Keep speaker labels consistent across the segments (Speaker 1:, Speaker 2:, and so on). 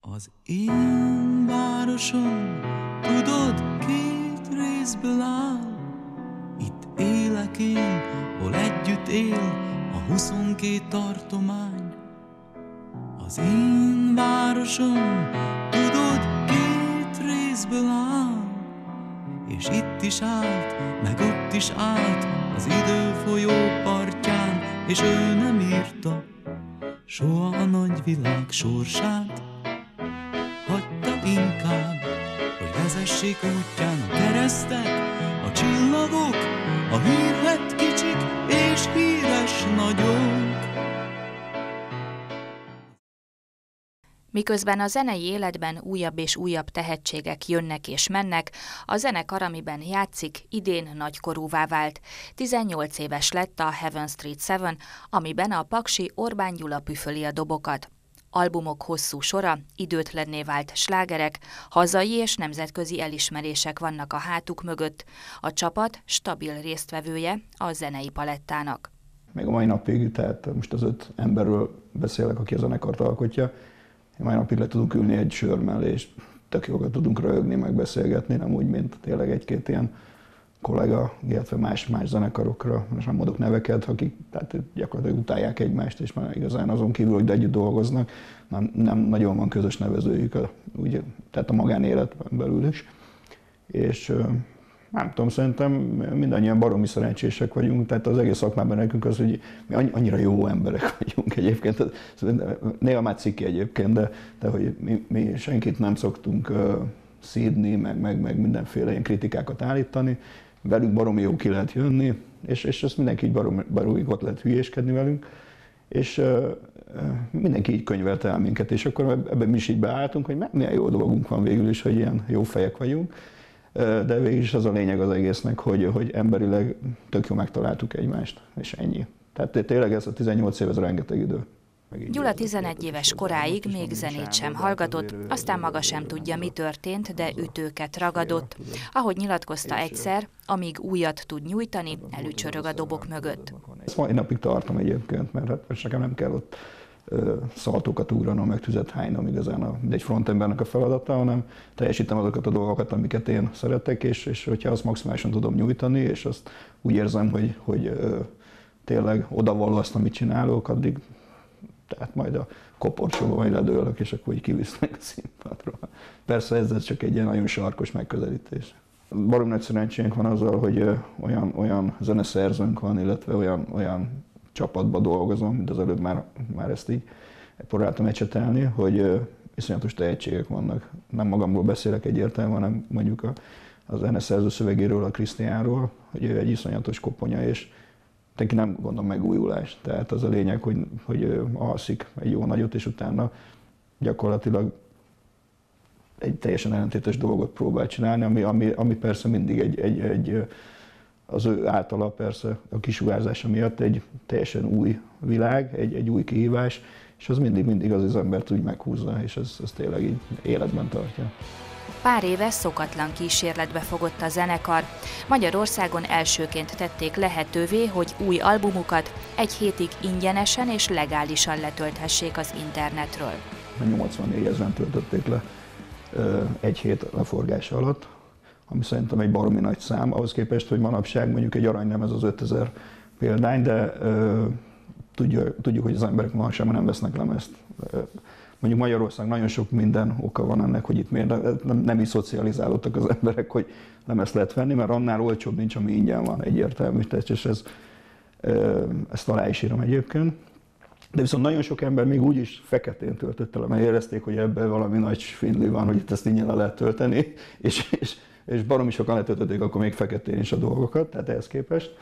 Speaker 1: Az én városom, tudod, két részből áll. Itt élek én, hol együtt él a 22 tartomány. Az én városom, tudod, két részből áll. És itt is állt, meg ott is állt az idő folyó partján, és ő nem írta soha a nagy világ sorsát. Hagyta inkább, hogy vezessék útján a keresztek, a csillagok, a hírhedt kicsik és híres nagyok.
Speaker 2: Miközben a zenei életben újabb és újabb tehetségek jönnek és mennek, a zenekar, amiben játszik, idén nagykorúvá vált. 18 éves lett a Heaven Street 7, amiben a paksi Orbán Gyula püföli a dobokat. Albumok hosszú sora, időtlenné vált slágerek, hazai és nemzetközi elismerések vannak a hátuk mögött. A csapat stabil résztvevője a zenei palettának.
Speaker 3: Még a mai napig, tehát most az 5 emberről beszélek, aki a zenekart alkotja, mai napig le tudunk ülni egy sör mellé, és tök jókat tudunk röhögni, meg beszélgetni, nem úgy, mint tényleg egy-két ilyen kollega, illetve más zenekarokra, most nem mondok neveket, akik tehát gyakorlatilag utálják egymást, és már igazán azon kívül, hogy együtt dolgoznak, nem nagyon van közös nevezőjük, úgy, tehát a magánéletben belül is. És nem tudom, szerintem mindannyian baromi szerencsések vagyunk, tehát az egész szakmában nekünk az, hogy mi annyira jó emberek vagyunk egyébként, néha már ciki egyébként, de hogy mi senkit nem szoktunk szídni, meg mindenféle ilyen kritikákat állítani, velünk baromi jó ki lehet jönni, és ezt mindenki így baromi ott lehet hülyéskedni velünk, és mindenki így könyvelte el minket, és akkor ebben mi is így beálltunk, hogy milyen jó dolgunk van végül is, hogy ilyen jó fejek vagyunk. De végül is az a lényeg az egésznek, hogy emberileg tök jó megtaláltuk egymást, és ennyi. Tehát tényleg ez a 18 év, ez rengeteg idő.
Speaker 2: Gyula 11 éves koráig még zenét sem hallgatott, aztán maga sem tudja, mi történt, de ütőket ragadott. Ahogy nyilatkozta egyszer, amíg újat tud nyújtani, elücsörög a dobok mögött.
Speaker 3: Ezt mai napig tartom egyébként, mert hát nekem nem kell ott szaltókat ugranom, meg tüzet hánynom igazán egy frontembernek a feladata, hanem teljesítem azokat a dolgokat, amiket én szeretek, és hogyha azt maximálisan tudom nyújtani, és azt úgy érzem, hogy tényleg odavaló azt, amit csinálok, addig tehát majd a koporsóba majd ledőlök, és akkor úgy kivisznek a színpadról. Persze ez csak egy ilyen nagyon sarkos megközelítés. Baromi nagy szerencsénk van azzal, hogy olyan zeneszerzőnk van, illetve olyan csapatban dolgozom, mint az előbb már ezt így próbáltam ecsetelni, hogy iszonyatos tehetségek vannak. Nem magamról beszélek egyértelműen, hanem mondjuk a zeneszerző szövegéről, a Krisztiánról, hogy ő egy iszonyatos koponya, és neki nem gondol megújulás. Tehát az a lényeg, hogy alszik egy jó nagyot, és utána gyakorlatilag egy teljesen ellentétes dolgot próbál csinálni, ami persze mindig egy az ő általa persze a kisugárzása miatt egy teljesen új világ, egy új kihívás, és az mindig az embert úgy meghúzza, és ez tényleg így életben tartja.
Speaker 2: Pár éve szokatlan kísérletbe fogott a zenekar. Magyarországon elsőként tették lehetővé, hogy új albumukat egy hétig ingyenesen és legálisan letölthessék az internetről.
Speaker 3: 84 ezeren töltötték le egy hét leforgása alatt, ami szerintem egy baromi nagy szám, ahhoz képest, hogy manapság mondjuk egy aranylemez az 5000 példány, de tudjuk, hogy az emberek manapság nem vesznek lemezt. Mondjuk Magyarország nagyon sok minden oka van ennek, hogy itt miért nem is szocializálódtak az emberek, hogy lemezt lehet venni, mert annál olcsóbb nincs, ami ingyen van, egyértelmű, és ezt alá is írom egyébként. De viszont nagyon sok ember még úgy is feketén töltötte le, mert érezték, hogy ebben valami nagy svindli van, hogy itt ezt ingyen le lehet tölteni, és baromi sokan letöltötték akkor még feketén is a dolgokat, tehát ehhez képest.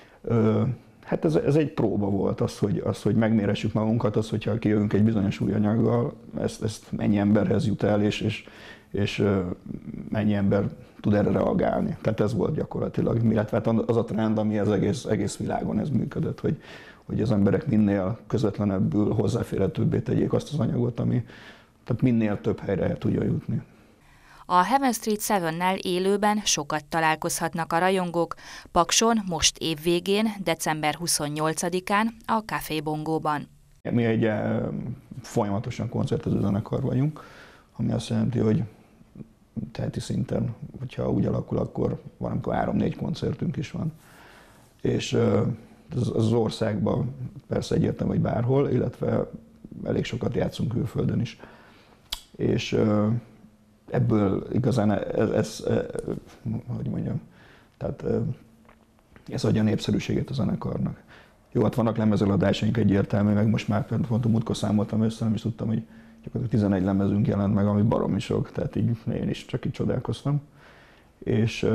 Speaker 3: Hát ez egy próba volt, az, hogy megméressük magunkat, az, hogyha kijövünk egy bizonyos új anyaggal, ezt mennyi emberhez jut el, és mennyi ember tud erre reagálni. Tehát ez volt gyakorlatilag, illetve az a trend, ami az egész világon ez működött, hogy az emberek minél közvetlenebbül hozzáférhetőbbé tegyék azt az anyagot, ami tehát minél több helyre el tudja jutni.
Speaker 2: A Heaven Street 7-nel élőben sokat találkozhatnak a rajongók, Pakson most évvégén, december 28-án a Café Bongóban.
Speaker 3: Mi egy folyamatosan koncertező zenekar vagyunk, ami azt jelenti, hogy heti szinten, hogyha úgy alakul, akkor van, amikor 3-4 koncertünk is van. És az országban persze egyértelmű, hogy bárhol, illetve elég sokat játszunk külföldön is. És ebből igazán hogy mondjam, tehát ez adja a népszerűségét a zenekarnak. Jó, hát vannak lemezeladásaink egyértelmű, meg most már pont a múltkor számoltam össze, nem is tudtam, hogy gyakorlatilag 11 lemezünk jelent meg, ami baromi sok, tehát így én is csak így csodálkoztam. És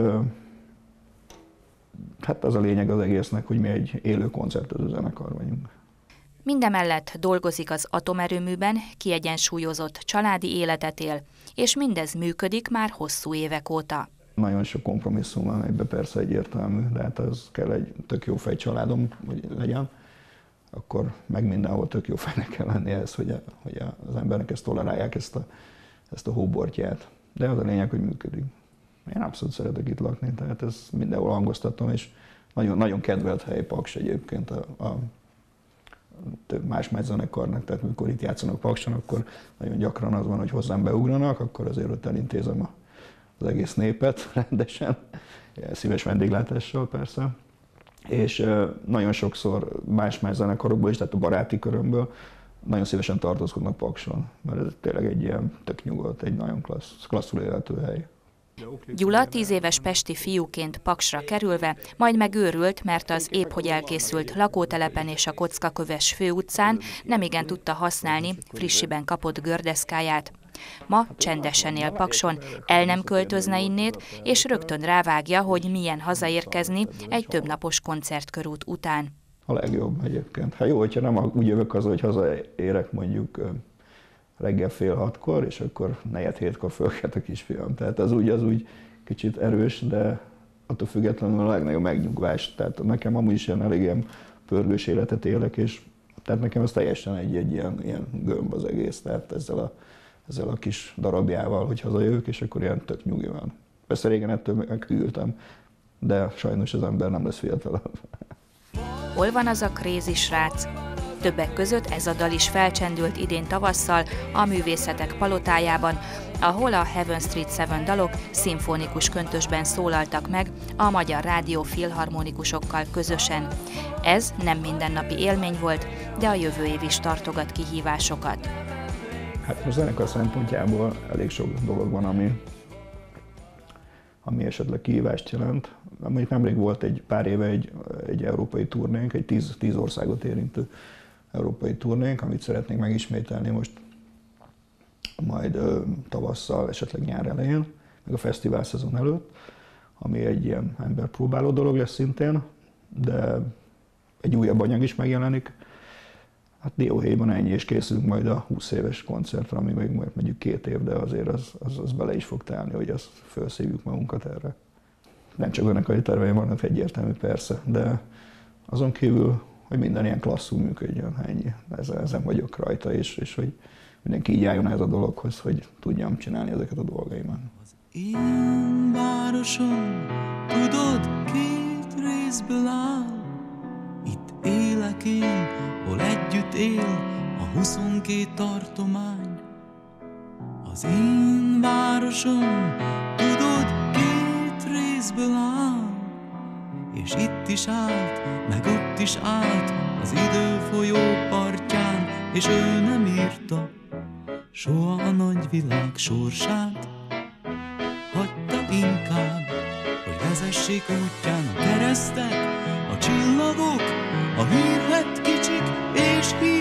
Speaker 3: hát az a lényeg az egésznek, hogy mi egy élő koncertező zenekar vagyunk.
Speaker 2: Mindemellett dolgozik az atomerőműben, kiegyensúlyozott családi életet él, és mindez működik már hosszú évek óta.
Speaker 3: Nagyon sok kompromisszum van ebben, persze egyértelmű, de hát az kell egy tök jó fej családom, hogy legyen, akkor meg mindenhol tök jó fejnek kell lenni ehhez, hogy az embernek ezt tolerálják, ezt a hóbortját. De az a lényeg, hogy működik. Én abszolút szeretek itt lakni, tehát ezt mindenhol hangoztatom, és nagyon, nagyon kedvelt hely Paks egyébként a több más zenekarnak, tehát amikor itt játszanak Pakson, akkor nagyon gyakran az van, hogy hozzám beugranak, akkor azért ott elintézem az egész népet rendesen, szíves vendéglátással persze, és nagyon sokszor más zenekarokból is, tehát a baráti körömből nagyon szívesen tartózkodnak Pakson, mert ez tényleg egy ilyen tök nyugodt, egy nagyon klasszul élhető hely.
Speaker 2: Gyula 10 éves pesti fiúként Paksra kerülve, majd megőrült, mert az épp hogy elkészült lakótelepen és a Kockaköves főutcán nemigen tudta használni frissiben kapott gördeszkáját. Ma csendesen él Pakson, el nem költözne innét, és rögtön rávágja, hogy milyen hazaérkezni egy többnapos koncertkörút után.
Speaker 3: A legjobb egyébként. Hát jó, hogyha nem úgy jövök haza, hogy hazaérek mondjuk reggel 5:30-kor, és akkor 4-7-kor fölkelt a kisfiam. Tehát az úgy kicsit erős, de attól függetlenül a legnagyobb megnyugvás. Tehát nekem amúgy is elég ilyen pörgős életet élek, és tehát nekem ez teljesen egy ilyen gömb az egész. Tehát ezzel a kis darabjával, hogy hazajövök, és akkor ilyen tök nyugi van. Persze régen ettől meghűltem, de sajnos az ember nem lesz fiatalabb.
Speaker 2: Hol van az a crazy srác? Többek között ez a dal is felcsendült idén tavasszal a Művészetek Palotájában, ahol a Heaven Street 7 dalok szimfonikus köntösben szólaltak meg a Magyar Rádió filharmonikusokkal közösen. Ez nem mindennapi élmény volt, de a jövő év is tartogat kihívásokat.
Speaker 3: Hát a zenekar szempontjából elég sok dolog van, ami esetleg kihívást jelent. Mondjuk nemrég volt egy pár éve egy európai turnénk, egy 10 országot érintő európai turnénk, amit szeretnénk megismételni most majd tavasszal, esetleg nyár elején, meg a fesztivál szezon előtt, ami egy ilyen emberpróbáló dolog lesz szintén, de egy újabb anyag is megjelenik. Hát dióhéjban ennyi, és készülünk majd a 20 éves koncertre, ami még mondjuk 2 év, de azért az bele is fog telni, hogy azt felszívjuk magunkat erre. Nem csak zenekari terveim vannak, egyértelmű persze, de azon kívül, hogy minden ilyen klasszul működjön, ennyi. Ezen vagyok rajta, és hogy mindenki így álljon ez a dologhoz, hogy tudjam csinálni ezeket a dolgaimat.
Speaker 1: Az én városom, tudod, 2 részből áll. Itt élek én, hol együtt él a 22 tartomány. Az én városom, tudod, 2 részből áll. És itt is állt, meg ott is állt az idő folyó partján, és ő nem írta soha a nagy világ sorsát. Hagyta inkább, hogy vezessék útján a keresztek, a csillagok, a hírhedt kicsik és hírhedt